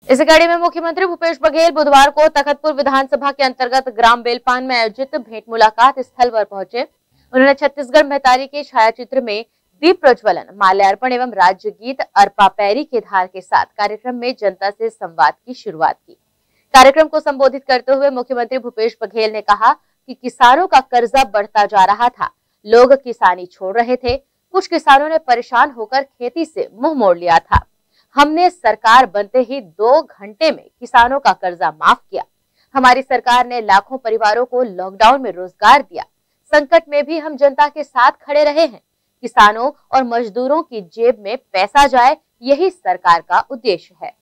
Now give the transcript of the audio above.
इस कड़ी में मुख्यमंत्री भूपेश बघेल बुधवार को तखतपुर विधानसभा के अंतर्गत ग्राम बेलपान में आयोजित भेंट मुलाकात स्थल पर पहुंचे। उन्होंने छत्तीसगढ़ महतारी के छायाचित्र में दीप प्रज्वलन, माल्यार्पण एवं राज्य गीत अरपा पैरी के धार के साथ कार्यक्रम में जनता से संवाद की शुरुआत की। कार्यक्रम को संबोधित करते हुए मुख्यमंत्री भूपेश बघेल ने कहा कि किसानों का कर्जा बढ़ता जा रहा था, लोग किसानी छोड़ रहे थे, कुछ किसानों ने परेशान होकर खेती से मुंह मोड़ लिया था। हमने सरकार बनते ही 2 घंटे में किसानों का कर्जा माफ किया। हमारी सरकार ने लाखों परिवारों को लॉकडाउन में रोजगार दिया। संकट में भी हम जनता के साथ खड़े रहे हैं। किसानों और मजदूरों की जेब में पैसा जाए, यही सरकार का उद्देश्य है।